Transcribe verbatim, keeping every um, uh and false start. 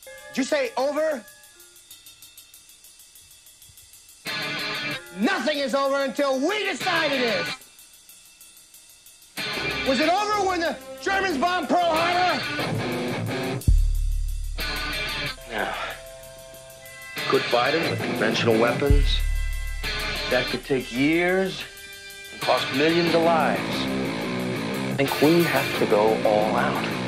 Did you say over? Nothing is over until we decide it is. Was it over when the Germans bombed Pearl Harbor? Now, could fight him with conventional weapons. That could take years and cost millions of lives. I think we have to go all out.